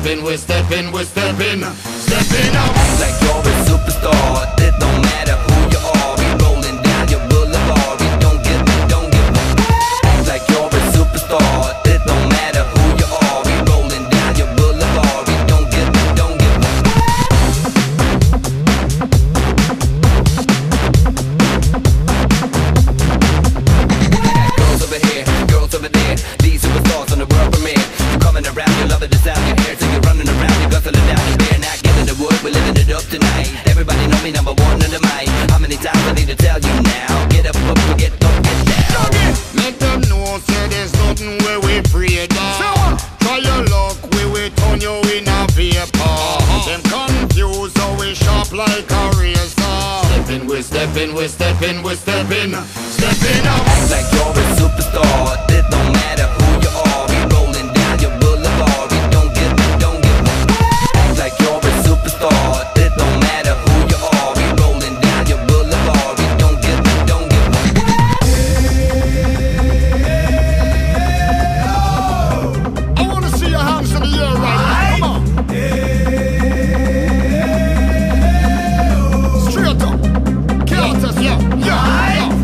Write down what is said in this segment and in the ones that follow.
stepping, we're stepping, we're stepping, stepping up. Like you're a superstar, it don't matter who you are. We rolling down your boulevard. We don't give up. Like you're a superstar, it don't matter who you are. We rolling down your boulevard. We don't give up. Girls over here, girls over there. These superstars on the world premiere. You coming around, you loving the sound, your hair, so you're running around, you guzzling down the beer. Not giving the wood, we're living it up tonight. Everybody know me, number one on the mic. How many times I need to tell you now? Get up, forget, don't get down. Let them know, say there's nothing where we afraid of. Try your luck, we will turn you in a vapor. Them confused, so we sharp like a razor. Stepping, we're stepping, we're stepping, we're stepping, stepping up. Like you're a superstar, it don't matter who you are. We rolling down your boulevard. We don't give up. Like you're a superstar, it don't matter who you are. We rolling down your boulevard. We don't give up. I wanna see your hands in the air right now. Come on. Straight up. Chaos, yeah, yeah, yeah.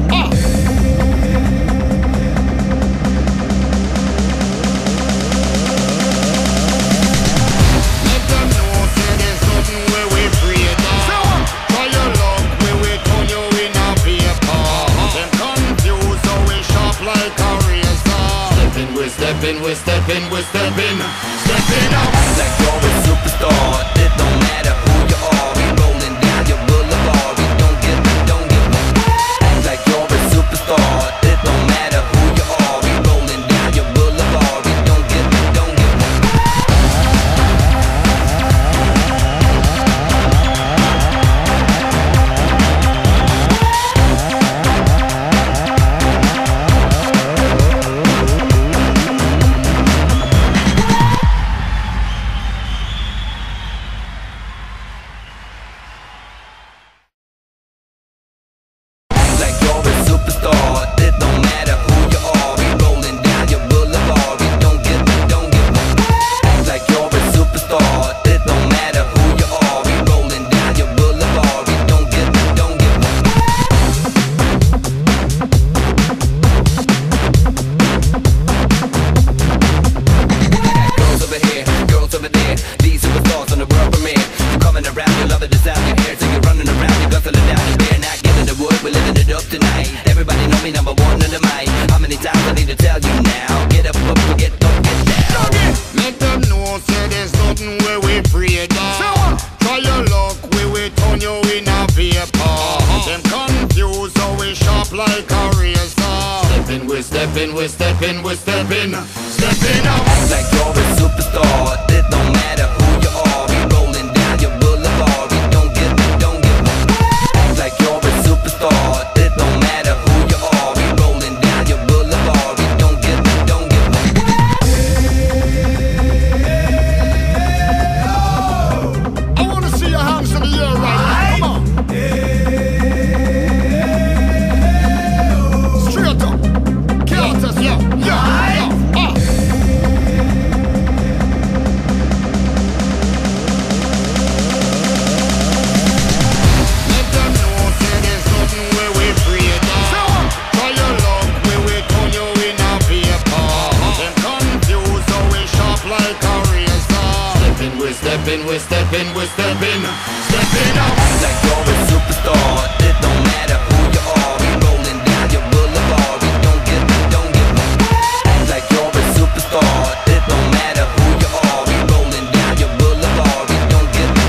Let them know, say there's nothing where we afraid of. Try your luck, we will turn you in a vapor. Them confused, so we sharp like a razor. Stepping, we're stepping, we're stepping, we're stepping, stepping up. Like you're a superstar, it don't matter who you are. We rolling down your boulevard. We don't give up. Like you're a superstar, it don't matter who you are. We rolling down your boulevard. We don't give up. Like you're a superstar, it don't matter who you are. We rolling down your boulevard. We don't give up. Like you're a superstar, it don't matter who you are. We rolling down your boulevard. We don't give up. Girls over here, girls over there. These superstars on the world premiere. You coming around, you loving the sound, your hair, so you're running around, you guzzling down the beer. Not giving the wood, we're living it up tonight. Everybody know me, number one on the mic. How many times I need to tell you now? Get up, forget, don't get down. Let them know, say there's nothing where we afraid of. Try your luck, we will turn you in a vapor. Them confused, so we sharp like a razor. Stepping, we're stepping, we're stepping, we're stepping, stepping up. Like you're a superstar, it don't matter who you are. We rolling down your boulevard. We don't give up. Like you're a superstar, it don't matter who you are. We rolling down your boulevard. We don't give up. I wanna see your hands in the air right now. Come on. Straight up. Chaos, yeah, yeah, yeah. Let them know, say there's nothing where we afraid of. Try your luck, we will turn you in a vapor. Them confused, so we sharp like a razor. Stepping, we're stepping, we're stepping, we're stepping, stepping up. Like you're a superstar, it don't matter who you are. We rolling down your boulevard. We don't give up. Like you're a superstar, it don't matter who you are. We rolling down your boulevard. We don't give up.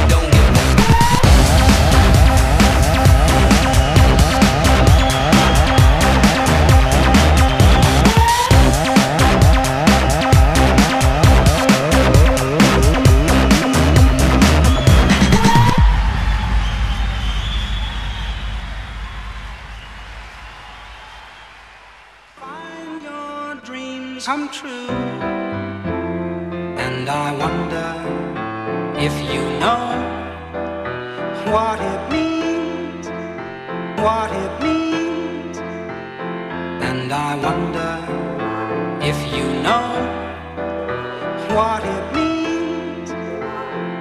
Come true, and I wonder if you know what it means, and I wonder if you know what it means.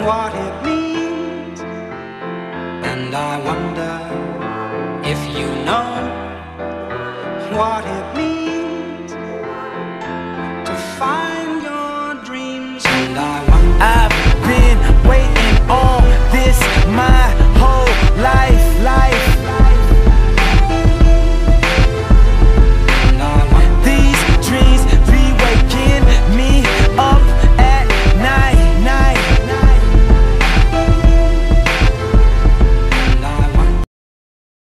what it means. And I wonder if you know what it means.